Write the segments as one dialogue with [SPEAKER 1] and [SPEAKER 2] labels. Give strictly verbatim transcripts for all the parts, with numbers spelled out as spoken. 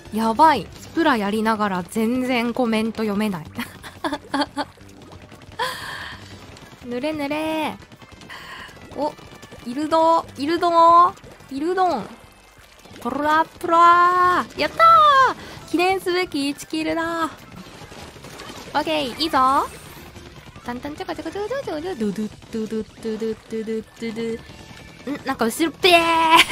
[SPEAKER 1] やばい。スプラやりながら全然コメント読めない。ぬれぬれお、いるどいるどいるどん。プラプラーやったー、記念すべきいちキルだ。オッケー、いいぞ。タンタンチャカチャカチャカチャカチャカチャドゥドゥドゥドゥドゥドゥドゥドゥドゥドゥん、なんか後ろべー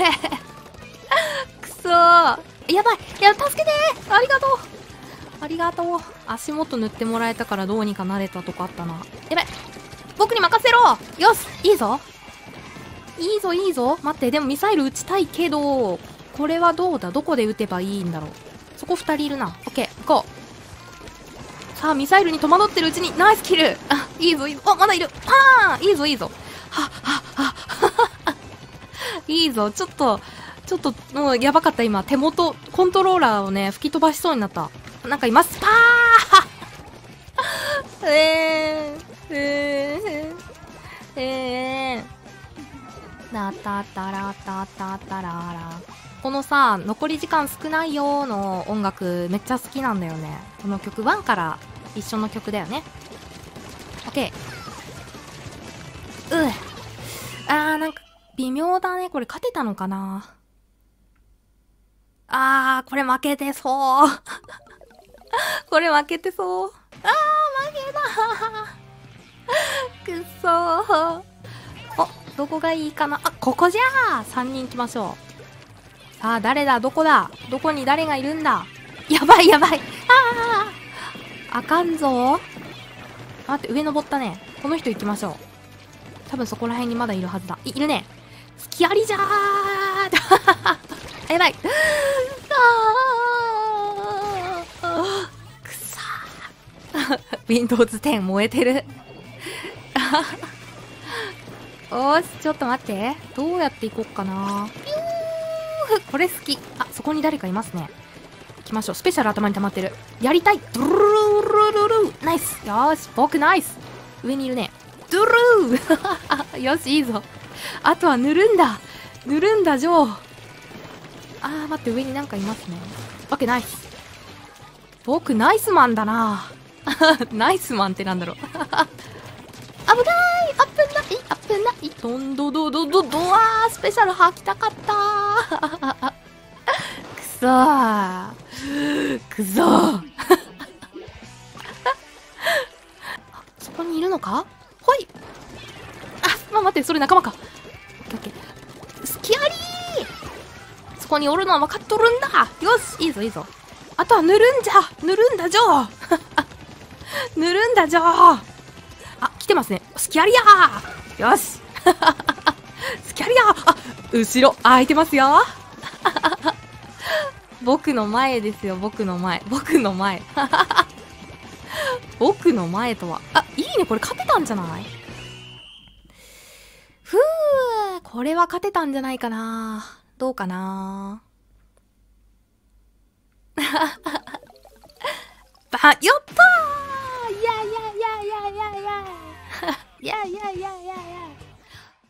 [SPEAKER 1] くそー、やばい、いや、助けてー、ありがとうありがとう。足元塗ってもらえたからどうにかなれたとこあったな。やばい、僕に任せろ。よし、いいぞいいぞいいぞ。待って、でもミサイル撃ちたいけど、これはどうだ、どこで撃てばいいんだろう。そこふたりいるな。オッケー、行こう。さあ、ミサイルに戸惑ってるうちに、ナイスキル。あ、いいぞいいぞ。あ、まだいる。パーン、いいぞいいぞ。はっはっはっいいぞ。ちょっと、ちょっと、もうやばかった、今。手元、コントローラーをね、吹き飛ばしそうになった。なんかいます。パーえー、えー、えー。タタタラタタタララ。このさ、残り時間少ないよーの音楽めっちゃ好きなんだよね。この曲、ワンから一緒の曲だよね。オッケー。うぅ。あー、なんか、微妙だね。これ勝てたのかな。あー、これ負けてそう。これ負けてそう。あー、負けた。くっそー。お、どこがいいかなあ、ここじゃあさんにん行きましょう。さあ、誰だどこだどこに誰がいるんだ。やばいやばい。あああかんぞ。待って、上登ったね。この人行きましょう。多分そこら辺にまだいるはずだ。い、いるね。スキアリじゃーやばい。あくさー。ウィンドウズテン燃えてる。おーし、ちょっと待って。どうやって行こっかな。ピュー、これ好き。あ、そこに誰かいますね。行きましょう。スペシャル頭に溜まってる。やりたい。ドゥルルルルルル。ナイス。よーし、僕ナイス。上にいるね。ドゥルーよし、いいぞ。あとは塗るんだ。塗るんだ、ジョー。あー、待って、上になんかいますね。オッケー、ナイス。僕、ナイスマンだな。ナイスマンってなんだろう。危ない、危ない危ない、どんどどどどどわー、スペシャル吐きたかったー。くそー。くそー。そこにいるのかほい。あ、まあ、待って、それ仲間か。オッケーオッケー。スキアリー。そこにおるのは分かっとるんだ。よし、いいぞいいぞ。あとは塗るんじゃ。塗るんだ、ジョー。塗るんだ、ジョー。あ、来てますね。スキャリアー。よし。スキャリアー。あ、後ろ、空いてますよ。僕の前ですよ、僕の前。僕の前。僕の前とは。あ、いいね、これ勝てたんじゃない？ふぅ、これは勝てたんじゃないかな。どうかな。ば、やったー。いやいやいやいやいやいやいやいやいやいやいや